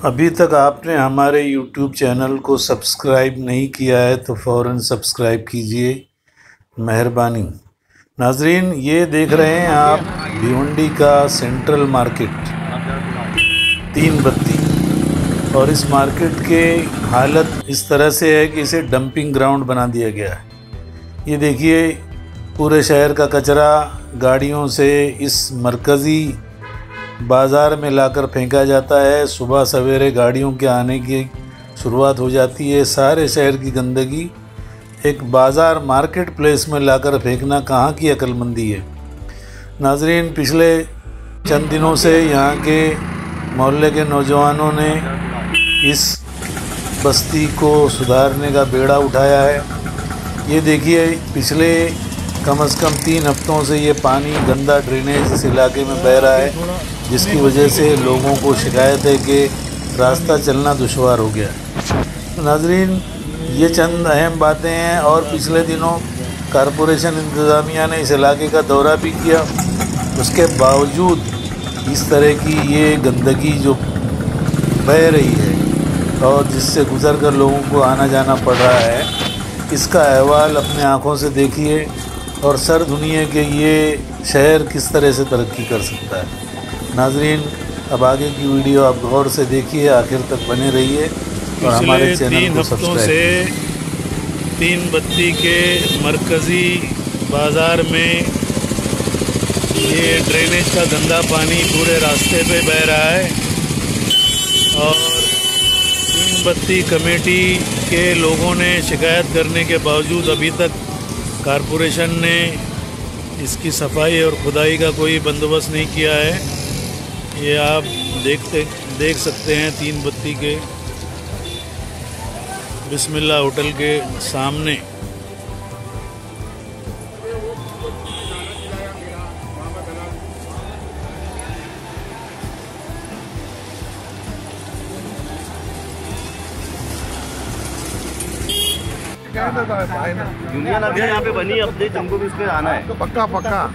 अभी तक आपने हमारे YouTube चैनल को सब्सक्राइब नहीं किया है तो फ़ौरन सब्सक्राइब कीजिए, मेहरबानी। नाजरीन, ये देख रहे हैं आप भिवंडी का सेंट्रल मार्केट 3 बत्ती, और इस मार्केट के हालत इस तरह से है कि इसे डंपिंग ग्राउंड बना दिया गया है। ये देखिए, पूरे शहर का कचरा गाड़ियों से इस मरकज़ी बाज़ार में लाकर फेंका जाता है। सुबह सवेरे गाड़ियों के आने की शुरुआत हो जाती है। सारे शहर की गंदगी एक बाज़ार मार्केट प्लेस में लाकर फेंकना कहाँ की अक्लमंदी है। नाजरीन, पिछले चंद दिनों से यहाँ के मोहल्ले के नौजवानों ने इस बस्ती को सुधारने का बेड़ा उठाया है। ये देखिए, पिछले कम से कम 3 हफ्तों से ये पानी गंदा ड्रेनेज इस इलाके में बह रहा है, जिसकी वजह से लोगों को शिकायत है कि रास्ता चलना दुश्वार हो गया। तो नाजरीन, ये चंद अहम बातें हैं। और पिछले दिनों कारपोरेशन इंतज़ामिया ने इस इलाके का दौरा भी किया, उसके बावजूद इस तरह की ये गंदगी जो बह रही है और जिससे गुजर कर लोगों को आना जाना पड़ रहा है, इसका अहवाल अपने आँखों से देखिए और सर दुनिया के ये शहर किस तरह से तरक्की कर सकता है। नाजरीन, अब आगे की वीडियो आप गौर से देखिए, आखिर तक बने रहिए और हमारे चैनल को सब्सक्राइब कीजिए। 3 बत्ती के मरकज़ी बाज़ार में ये ड्रेनेज का गंदा पानी पूरे रास्ते पे बह रहा है और 3 बत्ती कमेटी के लोगों ने शिकायत करने के बावजूद अभी तक कारपोरेशन ने इसकी सफाई और खुदाई का कोई बंदोबस्त नहीं किया है। ये आप देख सकते हैं 3 बत्ती के बिस्मिल्लाह होटल के सामने। यूनियन अभी यहाँ पे बनी, अब तुमको भी इस पे आना है तो पक्का पक्का।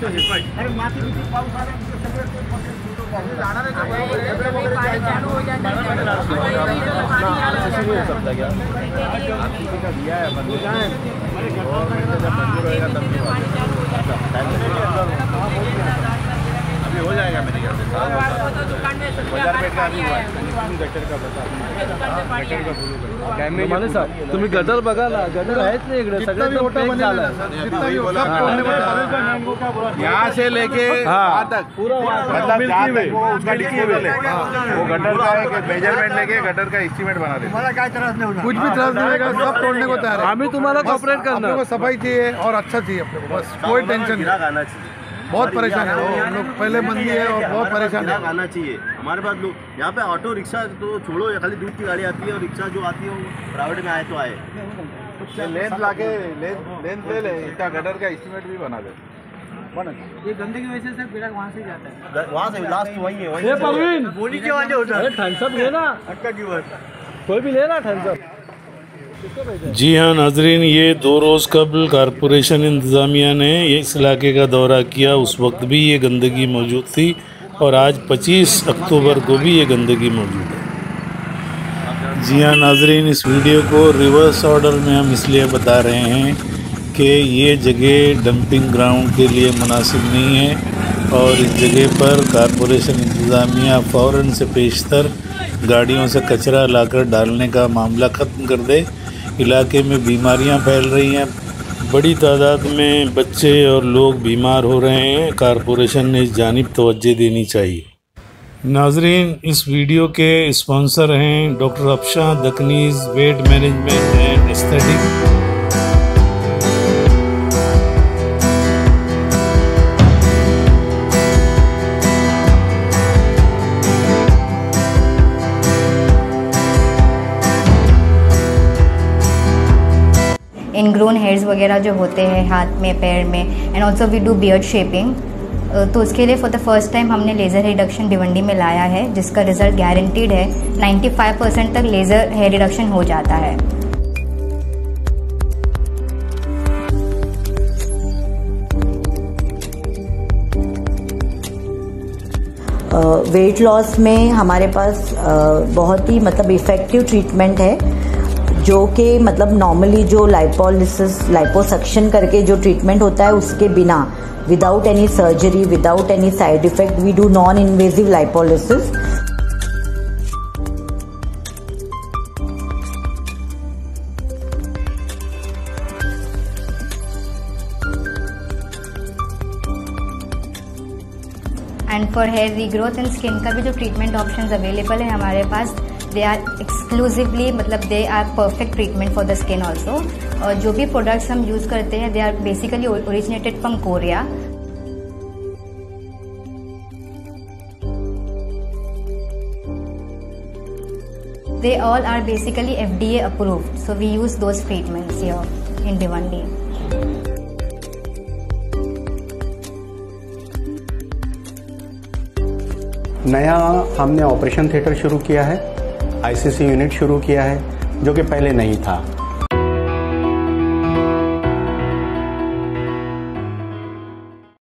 अभी हो जाएगा मेरे ख्याल से। 1000 बेड का अभी हुआ है। गटर का बता, गटर का बोलू साहब, तुम्ही गटर बघा ना, गटर आहेच नाही इकडे, सगळं टोटल झालं यहाँ से लेके तक पूरा, मतलब जहाँ तक वो उसका डिस्पोजल है, वो गटर का एक मेजरमेंट लेके गटर का एस्टीमेट बना दे। कुछ भी त्रास नहीं होगा, सब तोड़ने को तैयार है। हमें तुम्हारा कॉपरेट करना, आपको सफाई चाहिए और अच्छा चाहिए अपने को, बस कोई टेंशन नहीं। बहुत परेशान है हम लोग, पहले मंदी है और बहुत परेशान है। आना चाहिए हमारे पास लोग यहाँ पे ऑटो रिक्शा तो छोड़ो, खाली दूध की गाड़ी आती है और रिक्शा जो आती है वो प्राइवेट में आए तो आए। लेंथ लाके लेंथ ले ले, इसका गटर का एस्टीमेट भी बना दे। ये गंदगी की वजह से बेड़ा वहाँ से जाता है, वहाँ से लास्ट वही है। बोली के वाले होता है। थम्स अप लेना, कोई भी लेना थम्स अप। जी हाँ नाजरीन, ये 2 रोज़ कबल कारपोरेशन इंतज़ामिया ने इस इलाके का दौरा किया, उस वक्त भी ये गंदगी मौजूद थी और आज 25 अक्टूबर को भी ये गंदगी मौजूद है। जी हाँ नाजरीन, इस वीडियो को रिवर्स ऑर्डर में हम इसलिए बता रहे हैं कि ये जगह डंपिंग ग्राउंड के लिए मुनासिब नहीं है और इस जगह पर कारपोरेशन इंतज़ामिया फ़ौरन से पेशतर गाड़ियों से कचरा लाकर डालने का मामला ख़त्म कर दे। इलाके में बीमारियां फैल रही हैं, बड़ी तादाद में बच्चे और लोग बीमार हो रहे हैं। कारपोरेशन ने इस जानिब तवज्जो देनी चाहिए। नाजरीन, इस वीडियो के स्पॉन्सर हैं डॉक्टर अफशां दकनीज़ weight management and aesthetic. Ingrown hairs वगैरह जो होते हैं हाथ में, पैर में, and also we do beard shaping. तो उसके लिए फॉर द फर्स्ट टाइम हमने लेज़र रिडक्शन भिवंडी में लाया है, जिसका रिज़ल्ट गारंटीड है। 95% तक लेज़र हेयर रिडक्शन हो जाता है। वेट लॉस में हमारे पास बहुत ही मतलब इफ़ेक्टिव ट्रीटमेंट है, जो कि मतलब नॉर्मली जो लाइपोसक्शन करके जो ट्रीटमेंट होता है उसके बिना, without any surgery, without any side effect, we do non invasive lipolysis. And for hair regrowth and skin का भी जो ट्रीटमेंट ऑप्शंस अवेलेबल है हमारे पास, दे आर एक्सक्लूसिवली मतलब they are perfect treatment for the skin also. और जो भी products हम यूज़ करते हैं they are basically originated from Korea. They all are basically FDA approved, so we use those treatments here in Bhiwandi. नया हमने operation theatre शुरू किया है, आईसीसी यूनिट शुरू किया है, जो कि पहले नहीं था।